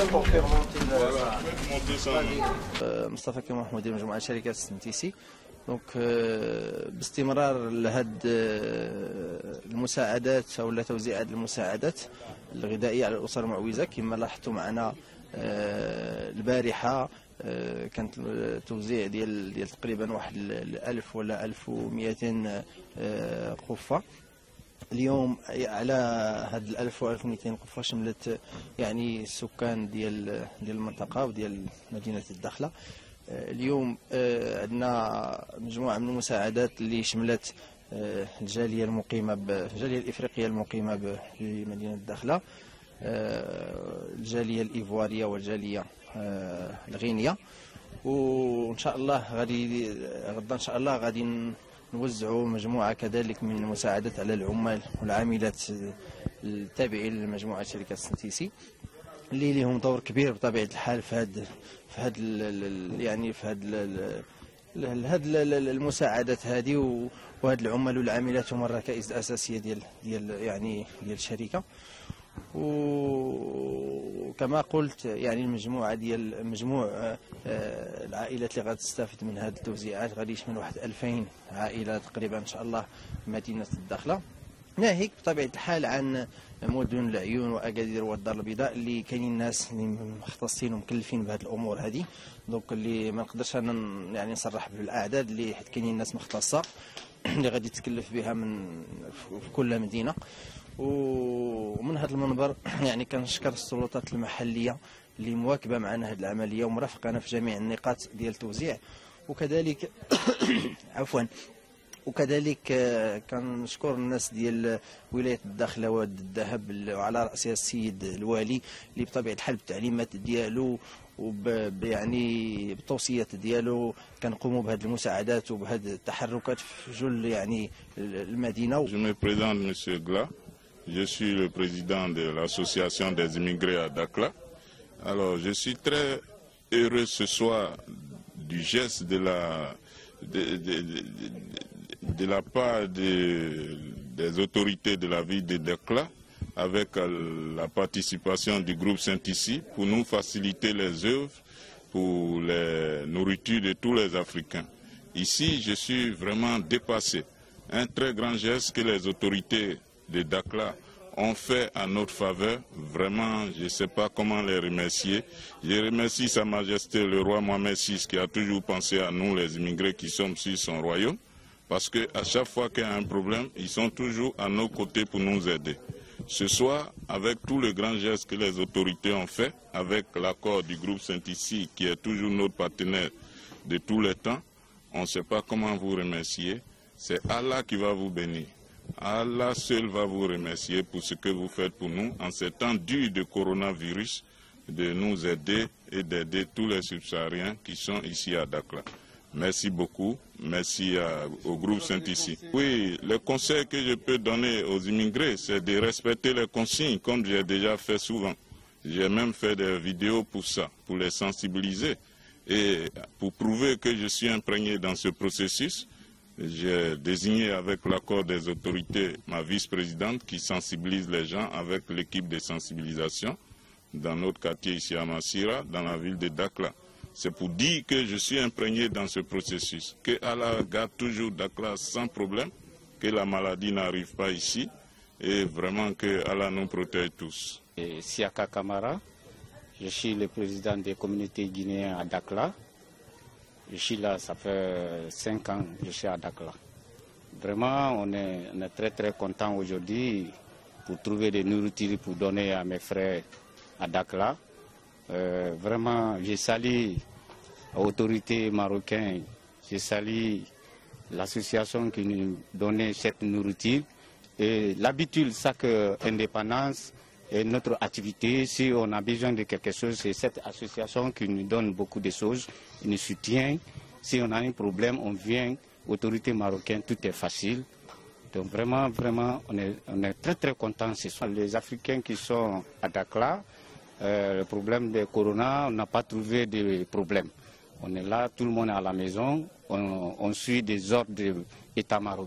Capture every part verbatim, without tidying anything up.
مصطفى كمال مدير مجموعة شركات سنتيسي. دونك باستمرار لهاد المساعدات او توزيع المساعدات الغذائيه على الاسر المعوزه كما لاحظتوا معنا البارحه كانت توزيع ديال ديال تقريبا واحد ألف ولا ألف ومئتين قفه. اليوم على هاد الألف وألف ومئتين قفه شملت يعني السكان ديال ديال المنطقه وديال مدينه الداخله. اليوم عندنا مجموعه من المساعدات اللي شملت الجاليه المقيمه الجاليه الافريقيه المقيمه بمدينه الداخله، الجاليه الايفواريه والجاليه الغينيه، وان شاء الله غادي غدا ان شاء الله غادي نوزعوا مجموعه كذلك من المساعدات على العمال والعاملات التابعين لمجموعه شركات سنتيسي اللي لهم دور كبير بطبيعه الحال في هذا في هذا يعني في هذا هاد المساعدات هذه، وهاد العمال والعاملات هما الركائز الاساسيه ديال ديال يعني ديال الشركه. وكما قلت يعني المجموعه ديال مجموع العائلات اللي غتستافد من هذه التوزيعات غادي يشمل واحد ألفين عائله تقريبا ان شاء الله في مدينه الداخله، ناهيك بطبيعه الحال عن مدن العيون واكادير والدار البيضاء اللي كاينين ناس اللي مختصين ومكلفين بهذه الامور هذه. دونك اللي ما نقدرش انا يعني نصرح بالاعداد اللي حيت كاينين ناس مختصه اللي غادي تكلف بها من في كل مدينه. ومن هذا المنبر يعني كنشكر السلطات المحليه اللي مواكبه معنا هذه العمليه ومرافقانا في جميع النقاط ديال التوزيع، وكذلك عفوا وكذلك كنشكر الناس ديال ولايه الداخله واد الذهب وعلى راسها السيد الوالي اللي بطبيعه الحال بالتعليمات ديالو وب يعني بالتوصيات ديالو كنقوموا بهذه المساعدات وبهذه التحركات في جل يعني المدينه. Je me présente Monsieur Gla, je suis le président de l'association des immigrés à Dakhla. Alors je suis très heureux ce soir du geste de la de, de, de, de, de la part de, des autorités de la ville de Dakhla avec la participation du groupe Saint-Ici pour nous faciliter les œuvres pour les nourritures de tous les Africains. Ici, je suis vraiment dépassé. Un très grand geste que les autorités de Dakhla ont fait à notre faveur. Vraiment, je ne sais pas comment les remercier. Je remercie Sa Majesté le roi Mohamed six qui a toujours pensé à nous, les immigrés qui sommes sur son royaume, parce qu'à chaque fois qu'il y a un problème, ils sont toujours à nos côtés pour nous aider. Ce soir, avec tout le grand geste que les autorités ont fait, avec l'accord du groupe Saint-Ici, qui est toujours notre partenaire de tous les temps, on ne sait pas comment vous remercier. C'est Allah qui va vous bénir. Allah seul va vous remercier pour ce que vous faites pour nous en ces temps durs de coronavirus, de nous aider et d'aider tous les subsahariens qui sont ici à Dakhla. Merci beaucoup. Merci à, au groupe Saint-Ici. Oui, le conseil que je peux donner aux immigrés, c'est de respecter les consignes, comme j'ai déjà fait souvent. J'ai même fait des vidéos pour ça, pour les sensibiliser. Et pour prouver que je suis imprégné dans ce processus, j'ai désigné avec l'accord des autorités ma vice-présidente qui sensibilise les gens avec l'équipe de sensibilisation dans notre quartier ici à Massira, dans la ville de Dakhla. C'est pour dire que je suis imprégné dans ce processus, que Allah garde toujours Dakhla sans problème, que la maladie n'arrive pas ici et vraiment que Allah nous protège tous. Et Siaka Kamara, je suis le président des communautés guinéennes à Dakhla. Je suis là, ça fait cinq ans que je suis à Dakhla. Vraiment, on est, on est très très content aujourd'hui pour trouver des nourritures pour donner à mes frères à Dakhla. Euh, vraiment, je salue l'autorité marocaine, je salue l'association qui nous donnait cette nourriture. Et l'habitude, chaque indépendance et notre activité, si on a besoin de quelque chose, c'est cette association qui nous donne beaucoup de choses, qui nous soutient. Si on a un problème, on vient, autorité marocaine, tout est facile. Donc vraiment, vraiment, on est, on est très très contents. Ce sont les Africains qui sont à Dakhla. Euh, le problème de Corona, on n'a pas trouvé de problème. On est là, tout le monde est à la maison, on, on suit des ordres de l'État marocain.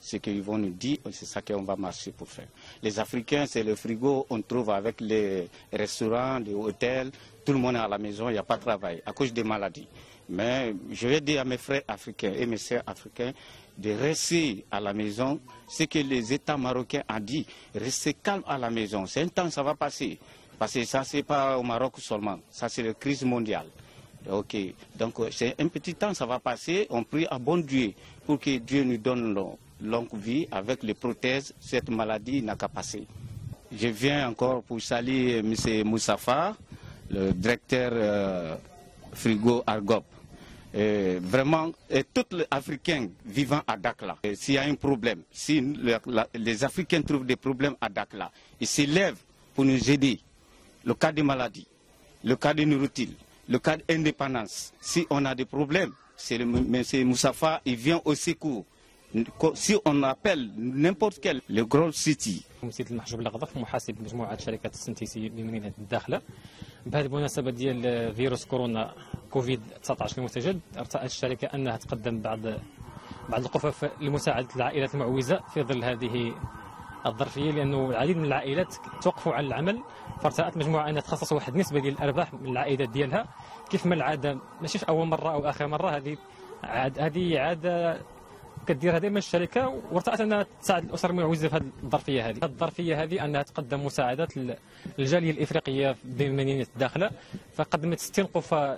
ce qu'ils vont nous dire, c'est ça qu'on va marcher pour faire. Les Africains, c'est le frigo, on trouve avec les restaurants, les hôtels, tout le monde est à la maison, il n'y a pas de travail à cause des maladies. Mais je vais dire à mes frères africains et mes sœurs africains de rester à la maison. Ce que les États marocains ont dit, restez calme à la maison. C'est un temps, ça va passer. Parce que ça, ce n'est pas au Maroc seulement, ça c'est la crise mondiale. Ok, donc c'est un petit temps, ça va passer. On prie à bon Dieu pour que Dieu nous donne longue vie avec les prothèses. Cette maladie n'a qu'à passer. Je viens encore pour saluer M. Moussafa, le directeur euh, Frigo Argop. Et vraiment, et tous les Africains vivant à Dakhla, s'il y a un problème, si le, la, les Africains trouvent des problèmes à Dakhla, ils s'élèvent pour nous aider. Le cas des maladies, le cas de nourriture, le cas d'indépendance. Si on a des problèmes, c'est le M. Moussafa, il vient au secours. Si on appelle n'importe quel, le Grand City. مسيد المحجوب الغضف محاسب مجموعه شركات السنتيسي بمدينه الداخله. بهذه المناسبه ديال فيروس كورونا كوفيد تسعة عشر المستجد، ارتأت الشركه انها تقدم بعض بعض القفف لمساعده العائلات المعوزه في ظل هذه الظرفيه، لانه العديد من العائلات توقفوا عن العمل، فارتأت مجموعه انها تخصص واحد النسبه ديال الارباح من العائدات ديالها. كيف ما العاده ماشي في اول مره او اخر مره، هذه عاد هذه عاده كديرها دائما الشركه، وارتأت انها تساعد الاسر المعوزه في هذه الظرفيه هذه. الظرفيه هذه انها تقدم مساعدات للجاليه الافريقيه بمدينه الداخله، فقدمت ستين قفه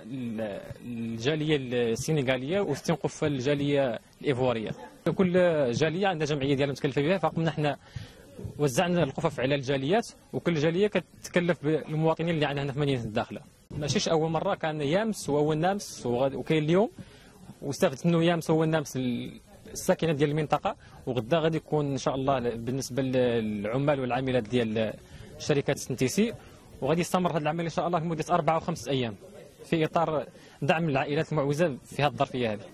للجاليه السنغاليه وستين قفه للجاليه الايفواريه. كل جاليه عندها جمعيه ديالها متكلفه بها، فقمنا احنا وزعنا القفف على الجاليات، وكل جاليه كتكلف بالمواطنين اللي عندنا هنا في مدينه الداخله. ماشيش اول مره، كان يامس واول نامس وكاين اليوم، واستفدت انه يامس هو النامس الساكنه ديال المنطقه، وغدا غادي يكون ان شاء الله بالنسبه للعمال والعاملات ديال شركات سنتيسي، وغادي يستمر هذا العمل ان شاء الله لمده اربعه او خمسه ايام في اطار دعم العائلات المعوزه في هذه الظرفيه هذه.